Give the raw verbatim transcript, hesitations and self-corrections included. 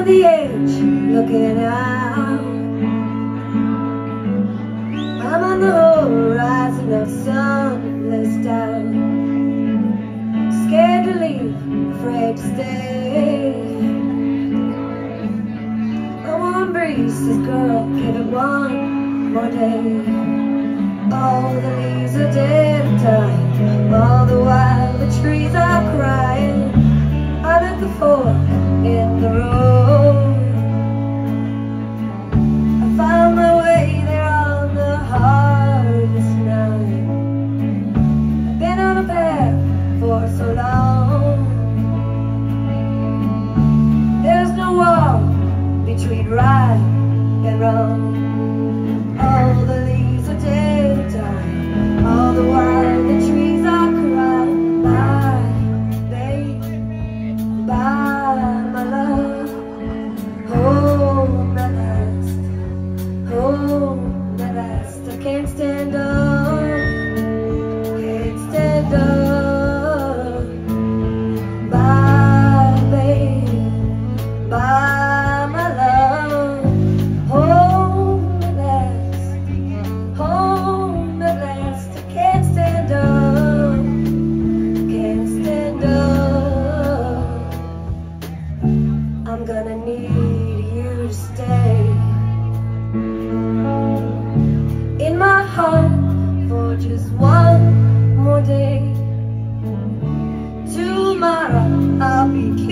the edge, looking out. I'm on the horizon of sunless doubt, scared to leave, afraid to stay. A warm breeze says, girl, give it one more day. All the leaves are dead and dying, all the while the trees are crying. I'm at the fork in the road. I found my way there on the hardest night. I've been on a path for so long. There's no wall between right and wrong. All the leaves are dead and dying, all the while the trees are crying. Bye, babe, bye, my love. Home at last, home at last. I can't stand up, can't stand up. Bye, babe, bye, my love. Home at last, home at last. I can't stand up, can't stand up. I'm gonna need you to stay in my heart for just one more day. Tomorrow I'll be